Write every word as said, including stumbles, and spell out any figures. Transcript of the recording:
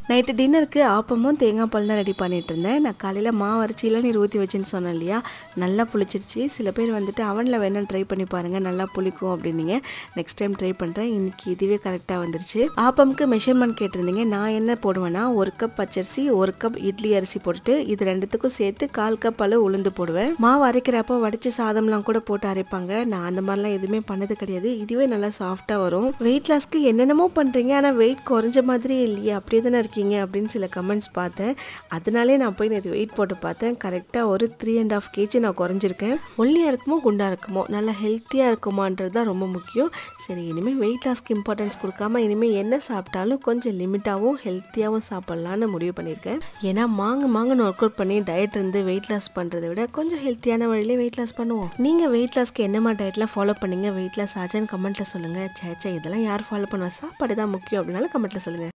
Night டின்னருக்கு ஆப்பமும் தேங்காய் பால் தான் ரெடி பண்ணிட்டு இருந்தேன். நான் காலையில் மாவு அரைச்சி இளநீர் ஊற்றி வச்சுன்னு சொன்னேன் இல்லையா, நல்லா புளிச்சிருச்சு. சில பேர் வந்துட்டு அவனில் வேணால் ட்ரை பண்ணி பாருங்கள், நல்லா புளிக்கும் அப்படின்னீங்க. நெக்ஸ்ட் டைம் ட்ரை பண்ணுறேன். இன்றைக்கி இதுவே கரெக்டாக வந்துருச்சு. ஆப்பமுக்கு மெஷர்மெண்ட் கேட்டிருந்தீங்க. நான் என்ன போடுவேன்னா, ஒரு கப் பச்சரிசி, ஒரு கப் இட்லி அரிசி போட்டுட்டு இது ரெண்டுத்துக்கும் சேர்த்து கால் கப் அளவு உளுந்து போடுவேன். மாவு அரைக்கிறப்போ வடித்து சாதம்லாம் கூட போட்டு அரைப்பாங்க. நான் அந்த மாதிரிலாம் எதுவுமே பண்ணது கிடையாது. இதுவே நல்லா சாஃப்டாக வரும். வெயிட் லாஸ்க்கு என்னென்னமோ பண்ணுறீங்க, ஆனால் வெயிட் குறைஞ்ச மாதிரி இல்லையே, அப்படியே தானே இருக்கீங்க அப்படின்னு சில கமெண்ட்ஸ் பார்த்தேன். அதனாலே நான் போய் நேற்று வெயிட் போட்டு பார்த்தேன். கரெக்டாக ஒரு த்ரீ அண்ட் ஆஃப் கேஜி நான் குறைஞ்சிருக்கேன். ஒல்லியாக இருக்குமோ குண்டாக இருக்குமோ நல்லா ஹெல்த்தியாக இருக்குமான்றது தான் ரொம்ப முக்கியம். சரி, இனிமேல் வெயிட் லாஸ்க்கு இம்பார்ட்டன்ஸ் கொடுக்காம இனிமேல் என்ன சாப்பிட்டாலும் கொஞ்சம் லிமிட்டாகவும் ஹெல்த்தியாகவும் சாப்பிட்லான்னு முடிவு பண்ணியிருக்கேன். ஏன்னா மாங்க மாங்கன்னு ஒர்க் அவுட் பண்ணி டயட் இருந்து வெயிட் லாஸ் பண்ணுறதை விட கொஞ்சம் ஹெல்த்தியான வழியிலே வெயிட் லாஸ் பண்ணுவோம். நீங்கள் வெயிட் லாஸ்க்கு என்ன மாதிரி டயட்லாம் ஃபாலோ பண்ணீங்க, வெயிட் லாஸ் ஆச்சான்னு கமெண்ட்டில் சொல்லுங்கள். சேச்சா இதெல்லாம் யார் ஃபாலோ பண்ணுவா, சாப்பாடு தான் முக்கியம் அப்படின்னாலும் கமெண்ட்டில் சொல்லுங்கள்.